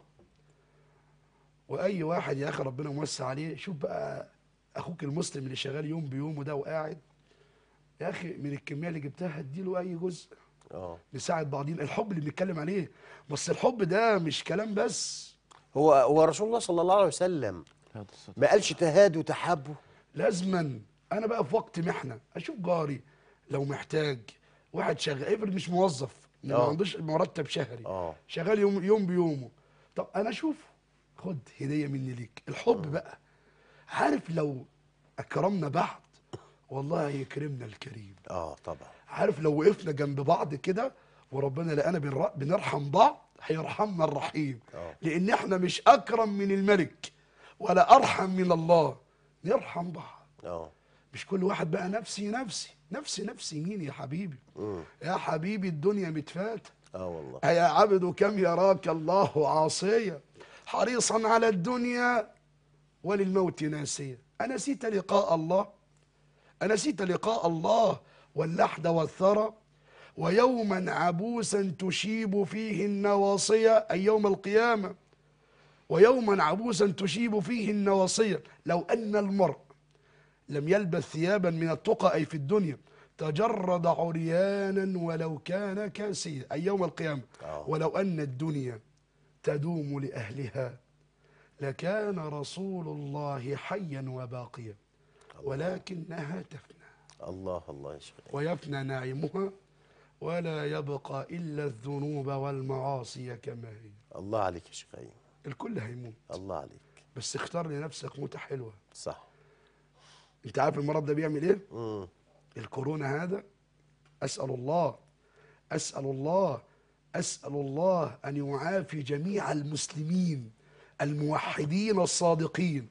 وأي واحد يا أخي ربنا موسع عليه. شوف بقى أخوك المسلم اللي شغال يوم بيومه ده وقاعد يا أخي من الكمية اللي جبتها اديله أي جزء. اه نساعد بعضين. الحب اللي بنتكلم عليه بس الحب ده مش كلام بس. هو هو رسول الله صلى الله عليه وسلم ما قالش تهادوا تحابوا؟ لازما انا بقى في وقت محنه اشوف جاري لو محتاج. واحد شغال افرض مش موظف ما آه. عندوش مرتب شهري اه شغال يوم يوم بيومه. طب انا اشوفه خد هديه مني ليك. الحب بقى عارف لو اكرمنا بعض والله هيكرمنا الكريم. اه طبعا. عارف لو وقفنا جنب بعض كده وربنا لقانا بنر- بنرحم بعض هيرحمنا الرحيم. آه. لان احنا مش اكرم من الملك ولا ارحم من الله. نرحم بعض. اه مش كل واحد بقى نفسي نفسي نفسي نفسي. مين يا حبيبي؟ مم. يا حبيبي الدنيا متفاتة. اه والله. يا عبد كم يراك الله عاصيا حريصا على الدنيا وللموت ناسيا. أنسيت لقاء الله؟ أنسيت لقاء الله واللحد والثرى ويوما عبوسا تشيب فيه النواصية أي يوم القيامة. ويوما عبوسا تشيب فيه النواصية. لو أن المرء لم يلبس ثيابا من التقى أي في الدنيا تجرد عريانا ولو كان كاسيا أي يوم القيامة. آه. ولو أن الدنيا تدوم لأهلها لكان رسول الله حيا وباقيا ولكنها تفنى الله الله يا شيخ. ويفنى نعيمها ولا يبقى إلا الذنوب والمعاصي كما هي. الله عليك يا شيخ ايمن. الكل هيموت الله عليك. بس اختار لنفسك موتة حلوة. صح. انت عارف المرض ده بيعمل ايه؟ امم الكورونا هذا أسأل الله أسأل الله أسأل الله أن يعافي جميع المسلمين الموحدين الصادقين.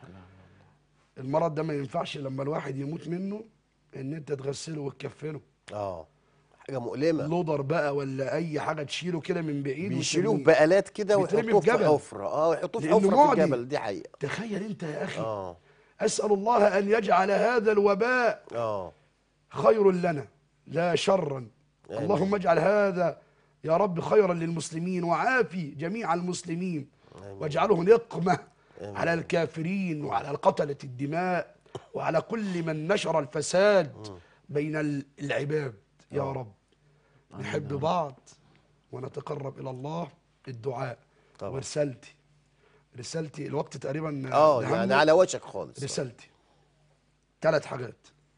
المرض ده ما ينفعش لما الواحد يموت منه ان انت تغسله وتكفنه. اه حاجه مؤلمه. لودر بقى ولا اي حاجه تشيله كده من بعيد بيشيلوه وترميه. بآلات كده بيترمي ويحطوه في في جبل. حفره. اه يحطوه في لأنه حفره في معدي. الجبل. دي حقيقه. تخيل انت يا اخي. اه أسأل الله أن يجعل هذا الوباء اه خير لنا لا شرا. آمين. اللهم اجعل هذا يا رب خيرا للمسلمين وعافي جميع المسلمين آمين. واجعله نقمة آمين. على الكافرين وعلى قتلة الدماء وعلى كل من نشر الفساد بين ال- العباد يا آه. رب. نحب بعض ونتقرب إلى الله. الدعاء طبعا. ورسالتي رسالتي الوقت تقريبا اه نهمنا. يعني على وشك خالص. رسالتي ثلاث حاجات.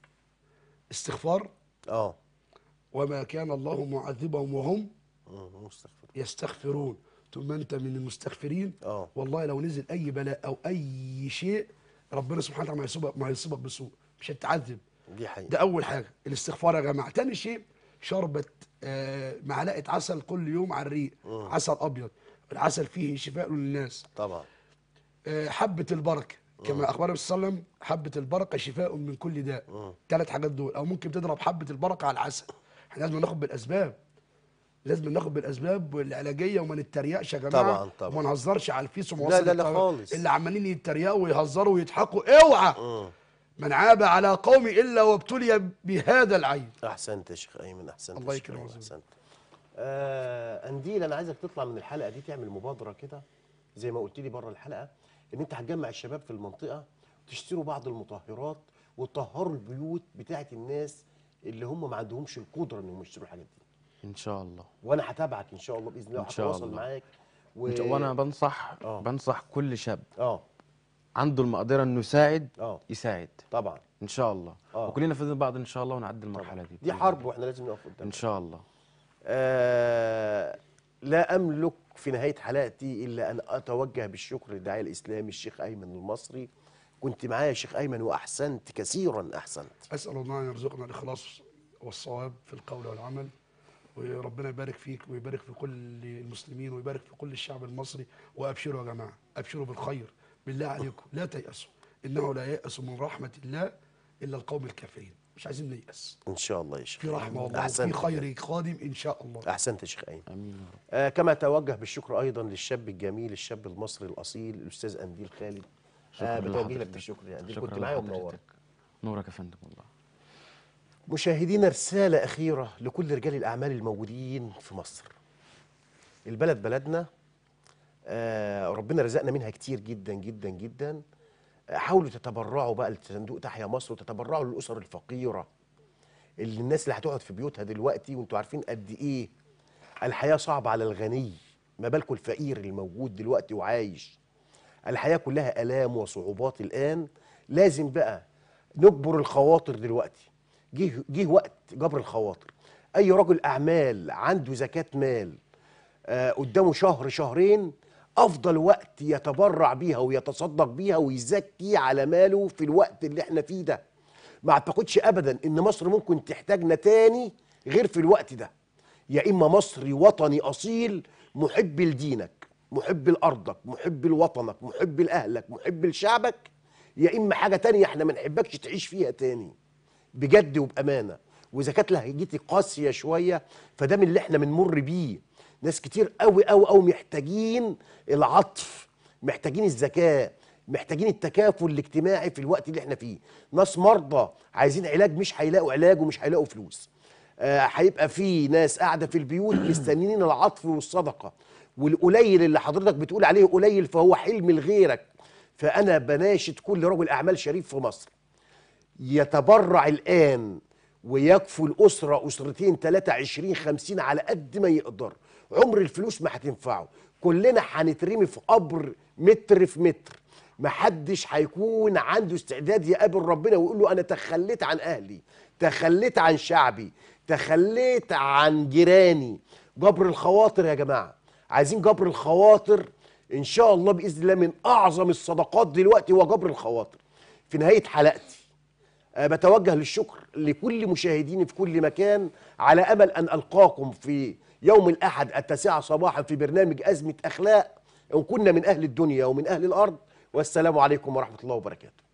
استغفار اه وما كان الله معذبهم وهم مم، مستغفر. يستغفرون. ثم انت من المستغفرين. اه والله لو نزل اي بلاء او اي شيء ربنا سبحانه وتعالى ما يصيبك ما يصيبك بسوء، مش هتتعذب. دي حقيقة. ده اول حاجه الاستغفار يا جماعه. تاني شيء شربة آه، معلقه عسل كل يوم على الريق، عسل ابيض. العسل فيه شفاء للناس. طبعا. آه، حبه البركه كما اخبر النبي صلى الله عليه وسلم، حبه البركه شفاء من كل داء. ثلاث حاجات دول. او ممكن تضرب حبه البركه على العسل. احنا لازم ناخد بالاسباب، لازم ناخد بالاسباب العلاجيه وما نتريقش يا جماعه. طبعا طبعا. وما نهزرش على الفيس وما لا لا لا خالص. اللي عمالين يتريقوا ويهزروا ويضحكوا، اوعى. من عاب على قوم الا وابتلي بهذا العين. احسنت يا شيخ ايمن، احسنت. الله يا شيخ يكرمك. أيمن، احسنت. آه انديل، انا عايزك تطلع من الحلقه دي تعمل مبادره كده زي ما قلت لي بره الحلقه، ان انت هتجمع الشباب في المنطقه وتشتروا بعض المطهرات وتطهروا البيوت بتاعه الناس اللي هم ما عندهمش القدره انهم يشتروا الحاجات دي. ان شاء الله. وانا هتابعك ان شاء الله باذن الله، إن شاء وهتواصل الله. معاك و... إن شاء- وانا بنصح آه. بنصح كل شاب اه عنده المقدره انه يساعد اه يساعد طبعا. ان شاء الله. آه. وكلنا في إذن بعض ان شاء الله ونعدي المرحله دي. دي حرب واحنا لازم نقف قدامها ان شاء الله. آه لا أملك في نهاية حلقتي إلا أن أتوجه بالشكر للداعية الإسلامي الشيخ أيمن المصري. كنت معايا يا شيخ أيمن وأحسنت كثيرا، أحسنت. اسال الله ان يرزقنا الاخلاص والصواب في القول والعمل، وربنا يبارك فيك ويبارك في كل المسلمين ويبارك في كل الشعب المصري. وابشروا يا جماعه، ابشروا بالخير. بالله عليكم لا تيأسوا، انه لا ييأس من رحمه الله الا القوم الكافرين. مش عايزين نيأس، إن شاء الله يا شيخ. في رحمه والله وفي أحسنت. خير قادم ان شاء الله. أحسنت يا شيخ أيمن. امين يا رب. آه كما أتوجه بالشكر أيضا للشاب الجميل، الشاب المصري الأصيل، الأستاذ أنديل خالد. شكرا آه بتوجه لك لحضرتك. بالشكر يا أنديل، شكرا كنت معايا ومنورك. لحضرتك. نورك يا فندم والله. مشاهدينا، رسالة أخيرة لكل رجال الأعمال الموجودين في مصر. البلد بلدنا، آه ربنا رزقنا منها كتير جدا جدا جدا. آه حاولوا تتبرعوا بقى لصندوق تحيا مصر، وتتبرعوا للأسر الفقيرة، اللي الناس اللي هتقعد في بيوتها دلوقتي وانتوا عارفين قد إيه الحياة صعبة على الغني، ما بالكم الفقير اللي موجود دلوقتي وعايش. الحياة كلها آلام وصعوبات الآن. لازم بقى نجبر الخواطر دلوقتي. جه جه وقت جبر الخواطر. أي رجل أعمال عنده زكاة مال آه قدامه شهر شهرين، أفضل وقت يتبرع بيها ويتصدق بيها ويزكي على ماله في الوقت اللي احنا فيه ده. ما اعتقدش أبدا إن مصر ممكن تحتاجنا تاني غير في الوقت ده. يا إما مصري وطني أصيل محب لدينك، محب لأرضك، محب لوطنك، محب لأهلك، محب لشعبك، يا إما حاجة تانية احنا ما نحبكش تعيش فيها تاني بجد وبأمانة. وإذا كانت لهجتي قاسية شوية فده من اللي احنا بنمر بيه. ناس كتير قوي قوي قوي محتاجين العطف، محتاجين الذكاء، محتاجين التكافل الاجتماعي في الوقت اللي احنا فيه. ناس مرضى عايزين علاج مش هيلاقوا علاج ومش هيلاقوا فلوس. آه هيبقى في ناس قاعدة في البيوت مستنيين العطف والصدقة، والقليل اللي حضرتك بتقول عليه قليل فهو حلم لغيرك. فأنا بناشد كل رجل أعمال شريف في مصر يتبرع الآن ويكفوا الأسرة أسرتين ثلاثة عشرين خمسين على قد ما يقدر. عمر الفلوس ما هتنفعه، كلنا هنترمي في قبر متر في متر. محدش هيكون عنده استعداد يقابل ربنا ويقول له أنا تخليت عن أهلي، تخليت عن شعبي، تخليت عن جيراني. جبر الخواطر يا جماعة، عايزين جبر الخواطر إن شاء الله بإذن الله. من أعظم الصدقات دلوقتي هو جبر الخواطر. في نهاية حلقتي أه بتوجه للشكر لكل مشاهديني في كل مكان، على أمل أن ألقاكم في يوم الأحد التاسعة صباحا في برنامج أزمة أخلاق، إن كنا من أهل الدنيا ومن أهل الأرض. والسلام عليكم ورحمة الله وبركاته.